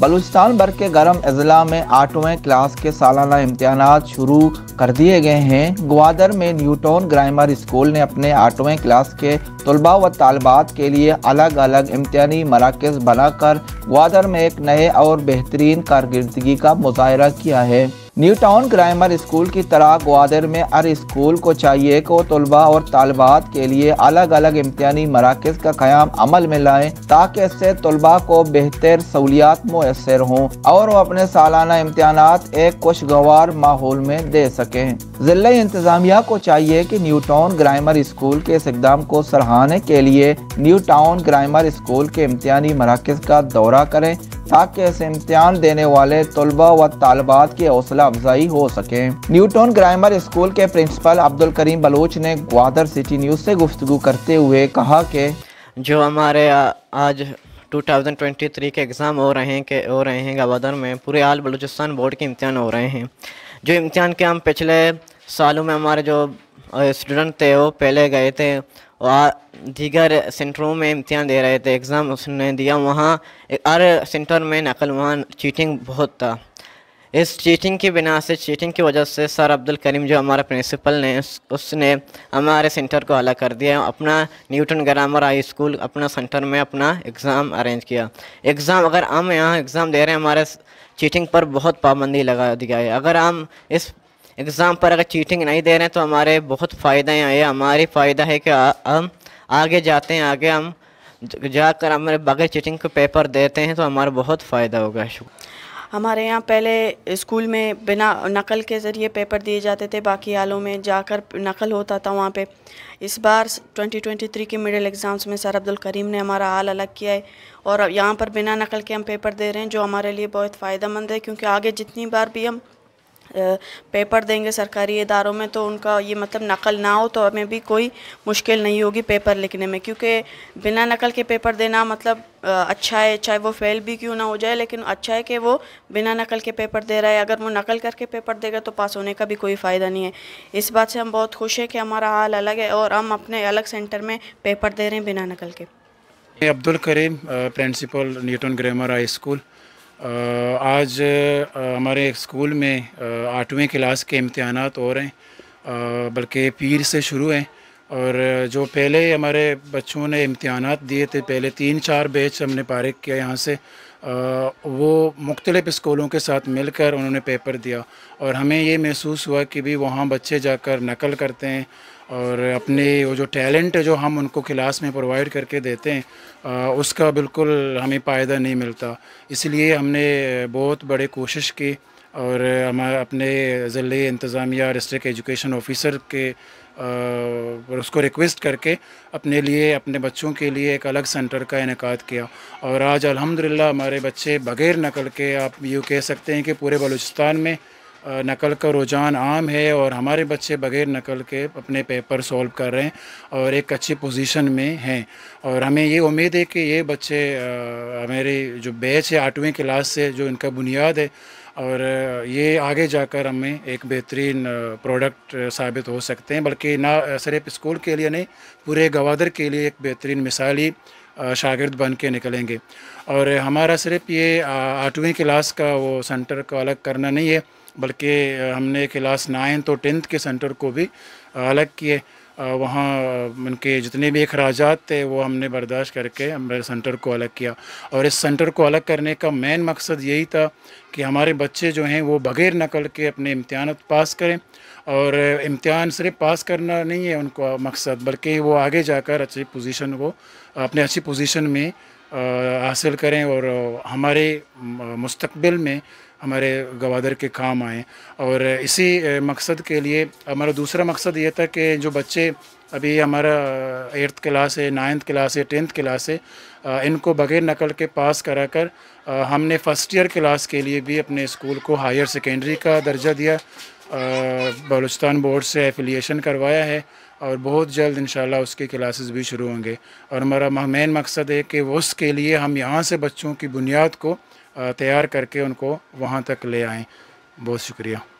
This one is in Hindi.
बलूचिस्तान भर के गर्म अजला में 8वें क्लास के सालाना इम्तिहानात शुरू कर दिए गए हैं। ग्वादर में न्यूटाउन ग्रामर स्कूल ने अपने 8वें क्लास के तलबा व तालिबात के लिए अलग अलग इम्तिहानी मराकज़ बनाकर ग्वादर में एक नए और बेहतरीन कारकर्दगी का मुजाहरा किया है। न्यूटाउन ग्रामर स्कूल की तरह ग्वादर में हर स्कूल को चाहिए कि वो तलबा और तालिबात के लिए अलग अलग इम्तिहानी मराकज़ का क़याम अमल में लाएं, ताकि इससे तलबा को बेहतर सहूलियात मुयस्सर हों और वो अपने सालाना इम्तिहानात एक खुशगवार माहौल में दे सकें। ज़िला इंतज़ामिया को चाहिए कि न्यूटाउन ग्रामर स्कूल के इस इक़दाम को सराहने के लिए न्यूटाउन ग्रामर स्कूल के इम्तिहानी मराकज़ का दौरा करें, ताकि इस इम्तिहान देने वाले तलबा व तालिबात की हौसला अफजाई हो सके। न्यूटाउन ग्रामर स्कूल के प्रिंसिपल अब्दुल करीम बलोच ने ग्वादर सिटी न्यूज़ से गुफ्तगू करते हुए कहा कि जो हमारे आज 2023 के एग्ज़ाम हो रहे हैं ग्वादर में, पूरे आल बलूचिस्तान बोर्ड के इम्तिहान हो रहे हैं। जो इम्तिहान के हम पिछले सालों में हमारे जो स्टूडेंट थे वो पहले गए थे और दीगर सेंटरों में इम्तिहान दे रहे थे, एग्ज़ाम उसने दिया, वहाँ हर सेंटर में नकल, वहाँ चीटिंग बहुत था। इस चीटिंग की बिना से, चीटिंग की वजह से सर अब्दुल करीम जो हमारा प्रिंसिपल ने उसने हमारे सेंटर को अलग कर दिया। अपना न्यूटन ग्रामर हाई स्कूल अपना सेंटर में अपना एग्ज़ाम अरेंज किया। एग्ज़ाम अगर हम यहाँ एग्ज़ाम दे रहे हैं, हमारे चीटिंग पर बहुत पाबंदी लगा दिया है। अगर हम इस एग्ज़ाम पर अगर चीटिंग नहीं दे रहे हैं तो हमारे बहुत फ़ायदे हैं। हमारी फ़ायदा है कि हम आगे जाते हैं, आगे हम जाकर हमारे बगैर चीटिंग के पेपर देते हैं तो हमारा बहुत फ़ायदा होगा। हमारे यहाँ पहले स्कूल में बिना नकल के ज़रिए पेपर दिए जाते थे, बाकी हालों में जाकर नकल होता था वहाँ पे। इस बार 2023 के मिडिल एग्ज़ाम्स में सर अब्दुल करीम ने हमारा हाल अलग किया है और यहाँ पर बिना नकल के हम पेपर दे रहे हैं, जो हमारे लिए बहुत फ़ायदेमंद है, क्योंकि आगे जितनी बार भी हम पेपर देंगे सरकारी इदारों में तो उनका ये मतलब नकल ना हो तो हमें भी कोई मुश्किल नहीं होगी पेपर लिखने में, क्योंकि बिना नकल के पेपर देना मतलब अच्छा है, चाहे वो फेल भी क्यों ना हो जाए, लेकिन अच्छा है कि वो बिना नकल के पेपर दे रहा है। अगर वो नकल करके पेपर देगा तो पास होने का भी कोई फ़ायदा नहीं है। इस बात से हम बहुत खुश हैं कि हमारा हाल अलग है और हम अपने अलग सेंटर में पेपर दे रहे हैं बिना नकल के। Abdul Karim, principal Newton grammar high school. आज हमारे स्कूल में 8वीं क्लास के इम्तिहानात हो रहे हैं, बल्कि पीर से शुरू हैं। और जो पहले हमारे बच्चों ने इम्तिहानात दिए थे, पहले 3-4 बैच हमने पारिक किया यहाँ से, वो मुख्तलिफ़ स्कूलों के साथ मिलकर उन्होंने पेपर दिया और हमें ये महसूस हुआ कि भी वहाँ बच्चे जाकर नकल करते हैं और अपने वो जो टैलेंट है जो हम उनको क्लास में प्रोवाइड करके देते हैं उसका बिल्कुल हमें फ़ायदा नहीं मिलता। इसलिए हमने बहुत बड़ी कोशिश की और हमारे अपने ज़िले इंतज़ामिया डिस्ट्रिक्ट एजुकेशन ऑफिसर के उसको रिक्वेस्ट करके अपने लिए, अपने बच्चों के लिए एक अलग सेंटर का इनेकाद किया और आज अल्हम्दुलिल्लाह हमारे बच्चे बग़ैर नकल के, आप यूँ कह सकते हैं कि पूरे बलूचिस्तान में नकल का रुझान आम है और हमारे बच्चे बग़ैर नकल के अपने पेपर सॉल्व कर रहे हैं और एक अच्छी पोजीशन में हैं। और हमें ये उम्मीद है कि ये बच्चे हमारी जो बैच है 8वीं क्लास से, जो इनका बुनियाद है, और ये आगे जाकर हमें एक बेहतरीन प्रोडक्ट साबित हो सकते हैं, बल्कि ना सिर्फ स्कूल के लिए नहीं, पूरे ग्वादर के लिए एक बेहतरीन मिसाली शागिर्द बन के निकलेंगे। और हमारा सिर्फ ये 8वीं क्लास का वो सेंटर को अलग करना नहीं है, बल्कि हमने क्लास 9 और 10th के सेंटर को भी अलग किए। वहाँ उनके जितने भी अखराजात थे वो हमने बर्दाश्त करके हमारे सेंटर को अलग किया। और इस सेंटर को अलग करने का मेन मकसद यही था कि हमारे बच्चे जो हैं वो बग़ैर नकल के अपने इम्तिहान पास करें। और इम्तिहान सिर्फ पास करना नहीं है उनका मकसद, बल्कि वो आगे जाकर अच्छी पोजीशन को अपने अच्छी पोजीशन में हासिल करें और हमारे मुस्तकबिल में हमारे ग्वादर के काम आएँ। और इसी मकसद के लिए हमारा दूसरा मकसद ये था कि जो बच्चे अभी हमारा 8th क्लास है, 9th क्लास है, 10th क्लास है, इनको बग़ैर नकल के पास करा कर हमने फ़र्स्ट ईयर क्लास के लिए भी अपने स्कूल को हायर सेकेंडरी का दर्जा दिया, बलूचिस्तान बोर्ड से एफिलिएशन करवाया है और बहुत जल्द इंशाल्लाह उसके क्लासेस भी शुरू होंगे। और हमारा मेन मकसद है कि वो उसके लिए हम यहाँ से बच्चों की बुनियाद को तैयार करके उनको वहाँ तक ले आएँ। बहुत शुक्रिया।